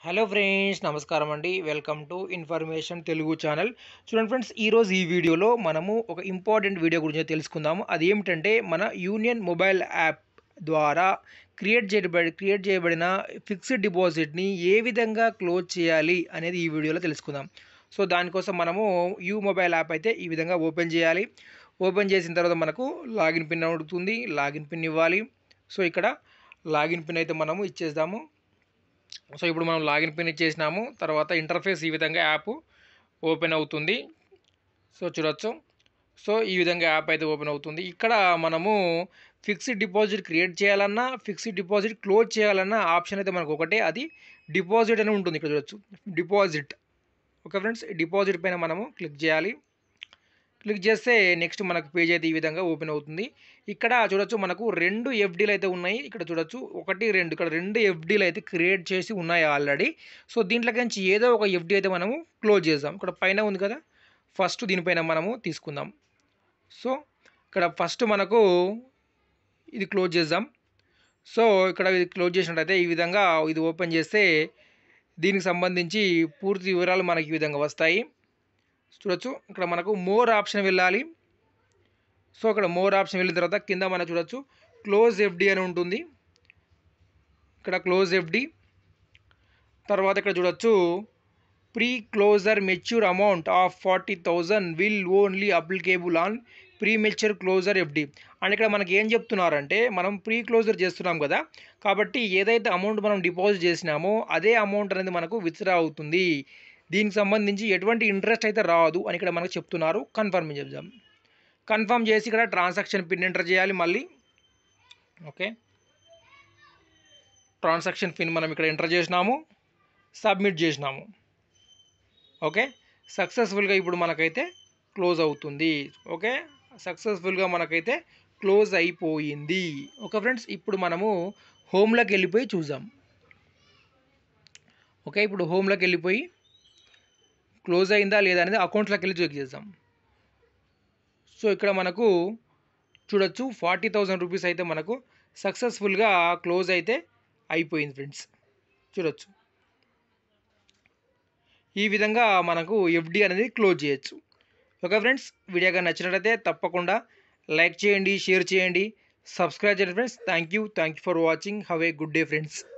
Hello friends, నమస్కారం అండి. Welcome to information Telugu channel. చూడండి ఫ్రెండ్స్, ఈరోజు ఈ వీడియోలో మనము ఒక ఇంపార్టెంట్ వీడియో గురించి తెలుసుకుందాము. అది ఏమిటంటే మన యూనియన్ మొబైల్ యాప్ ద్వారా క్రియేట్ చేయబడిన ఫిక్స్డ్ డిపాజిట్ని ఏ విధంగా క్లోజ్ చేయాలి అనేది ఈ వీడియోలో తెలుసుకుందాం. సో దానికోసం మనము మొబైల్ యాప్ అయితే ఈ విధంగా ఓపెన్ చేయాలి. ఓపెన్ చేసిన తర్వాత మనకు లాగిన్ పిన్ అడుగుతుంది. లాగిన్ పిన్ ఇవ్వాలి. సో ఇక్కడ లాగిన్ పిన్ అయితే మనము ఇచ్చేద్దాము. సో ఇప్పుడు మనం లాగిన్ పిన్ ఇచ్చేసినాము. తర్వాత ఇంటర్ఫేస్ ఈ విధంగా యాప్ ఓపెన్ అవుతుంది. సో చూడొచ్చు. సో ఈ విధంగా యాప్ అయితే ఓపెన్ అవుతుంది. ఇక్కడ మనము ఫిక్స్డ్ డిపాజిట్ క్రియేట్ చేయాలన్నా, ఫిక్స్డ్ డిపాజిట్ క్లోజ్ చేయాలన్నా ఆప్షన్ అయితే మనకు ఒకటే, అది డిపాజిట్ అని ఉంటుంది. ఇక్కడ చూడొచ్చు, డిపాజిట్. ఓకే ఫ్రెండ్స్, డిపాజిట్ పైన మనము క్లిక్ చేయాలి. క్లిక్ చేస్తే నెక్స్ట్ మనకు పేజ్ అయితే ఈ విధంగా ఓపెన్ అవుతుంది. ఇక్కడ చూడొచ్చు, మనకు 2 ఎఫ్డీలు అయితే ఉన్నాయి. ఇక్కడ చూడొచ్చు 1, 2, ఇక్కడ 2 ఎఫ్డీలు అయితే క్రియేట్ చేసి ఉన్నాయి ఆల్రెడీ. సో దీంట్లోకి నుంచి ఏదో ఒక ఎఫ్డీ అయితే మనము క్లోజ్ చేద్దాం. ఇక్కడ పైన ఉంది కదా, ఫస్ట్ దీనిపైన మనము తీసుకుందాం. సో ఇక్కడ ఫస్ట్ మనకు ఇది క్లోజ్ చేద్దాం. సో ఇక్కడ ఇది క్లోజ్ చేసినట్టయితే ఈ విధంగా ఇది ఓపెన్ చేస్తే దీనికి సంబంధించి పూర్తి వివరాలు మనకి ఈ విధంగా వస్తాయి. చూడొచ్చు, ఇక్కడ మనకు మోర్ ఆప్షన్ వెళ్ళాలి. సో ఇక్కడ మోర్ ఆప్షన్ వెళ్ళిన తర్వాత కింద మనం చూడొచ్చు క్లోజ్ ఎఫ్డి అని ఉంటుంది. ఇక్కడ క్లోజ్ ఎఫ్డి తర్వాత ఇక్కడ చూడొచ్చు preclosure mature amount of 40,000 will only applicable on premature closure FD. And ఇక్కడ మనకి ఏం చెప్తున్నారంటే, మనం ప్రీ క్లోజర్ చేస్తున్నాం కదా, కాబట్టి ఏదైతే అమౌంట్ మనం డిపాజిట్ చేసినామో అదే అమౌంట్ అనేది మనకు విత్డ్రా అవుతుంది. దీనికి సంబంధించి ఎటువంటి ఇంట్రెస్ట్ అయితే రాదు అని ఇక్కడ మనకు చెప్తున్నారు. కన్ఫర్మ్ చేద్దాం. కన్ఫర్మ్ చేసి ఇక్కడ ట్రాన్సాక్షన్ పిన్ ఎంటర్ చేయాలి మళ్ళీ. ఓకే, ట్రాన్సాక్షన్ పిన్ మనం ఇక్కడ ఎంటర్ చేసినాము, సబ్మిట్ చేసినాము. ఓకే, సక్సెస్ఫుల్గా ఇప్పుడు మనకైతే క్లోజ్ అవుతుంది. ఓకే, సక్సెస్ఫుల్గా మనకైతే క్లోజ్ అయిపోయింది. ఓకే ఫ్రెండ్స్, ఇప్పుడు మనము హోమ్లోకి వెళ్ళిపోయి చూద్దాం. ఓకే, ఇప్పుడు హోమ్లోకి వెళ్ళిపోయి క్లోజ్ అయిందా లేదా అనేది అకౌంట్లోకి వెళ్ళి చెక్ చేద్దాం. సో ఇక్కడ మనకు చూడొచ్చు 40,000 రూపీస్ అయితే మనకు సక్సెస్ఫుల్గా క్లోజ్ అయితే అయిపోయింది ఫ్రెండ్స్. చూడొచ్చు, ఈ విధంగా మనకు ఎఫ్డి అనేది క్లోజ్ చేయొచ్చు. ఓకే ఫ్రెండ్స్, వీడియోగా నచ్చినట్లయితే తప్పకుండా లైక్ చేయండి, షేర్ చేయండి, సబ్స్క్రైబ్ చేయండి friends. Thank you for watching. Have a good day friends.